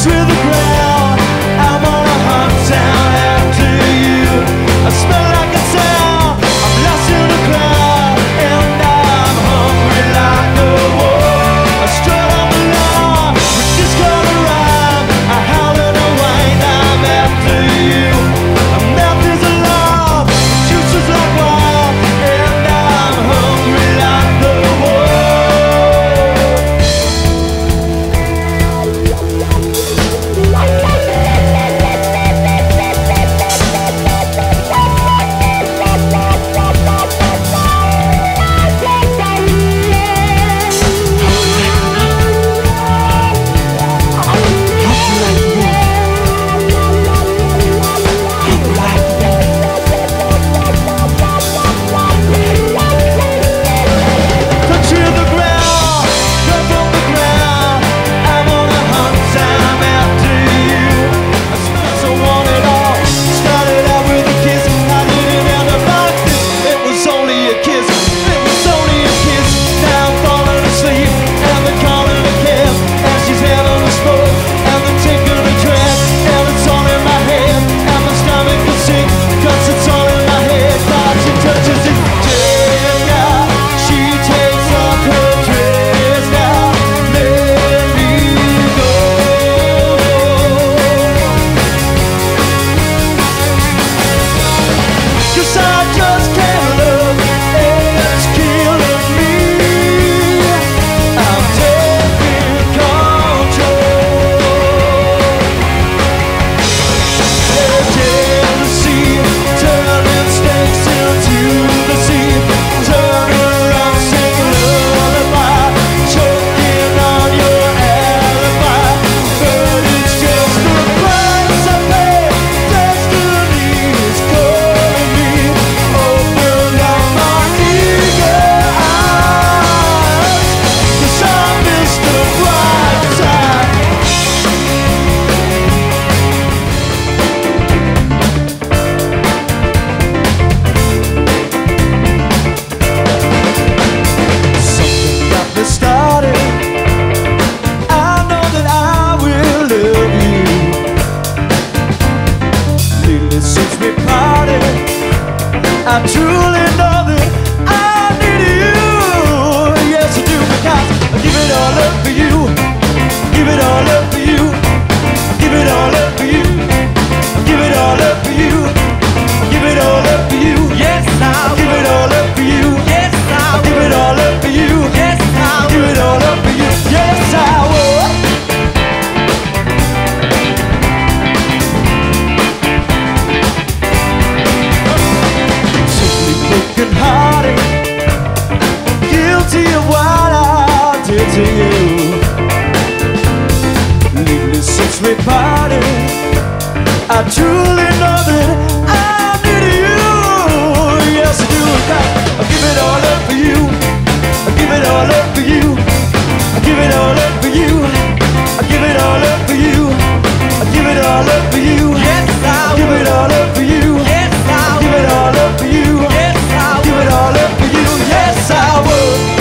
I truly know that I need you. Yes, I do, because I give it all up for you. Give it all up for you. Give it all up for you. Give it all up for you. Give it all up for you. Yes, I'll give it all up for you. Yes, I'll give it all up for you. Yes, I'll give it all up for you. Yes, I will. Broken-hearted, guilty of what I did to you. Lately since we parted, I truly know that I need you. Yes, I do. I give it all up for you. I give it all up for you. I give it all up for you. I give it all up for you. I give it all up for you. Yes, I give it all up for you. Yes, I give it all up for you. Yes, I'll give it all up for you. Yes, I would.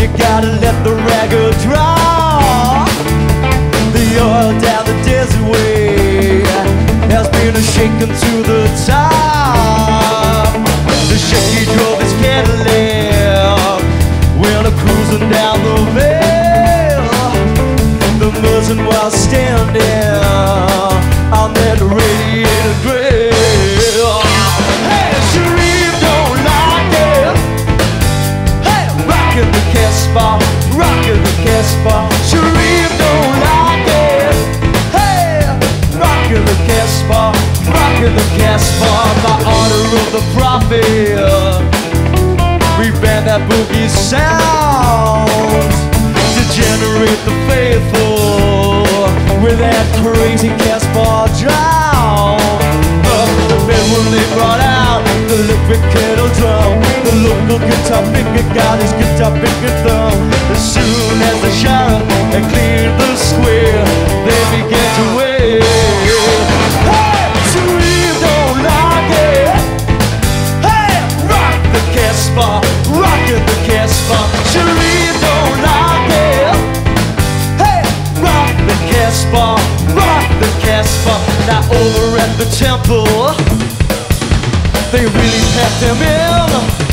you gotta let the ragged draw. The oil down the desert way has been shaken to the top. The shaky drove his Cadillac when I'm cruising down the vale. The muzzin was standing on that radiator grill. Hey, Sharif don't like it. Hey, rockin' the Casbah, rockin' the Casbah. Sharif don't like it. Hey, rockin' the Casbah, rockin' the Casbah. By order of the prophet, we band that boogie sound to generate the faithful with that crazy Casbah drown. The bed when they brought out the electric kettle drum, the local guitar picker got his guitar picker thumb. As soon as the shot had cleared the square, they began to wail. Hey, Sharif don't like it. Hey, rock the Casbah, rockin' the Casbah. Sharif don't like it. Hey, rock the Casbah, rock the Casbah. Now over at the temple, they really packed him in.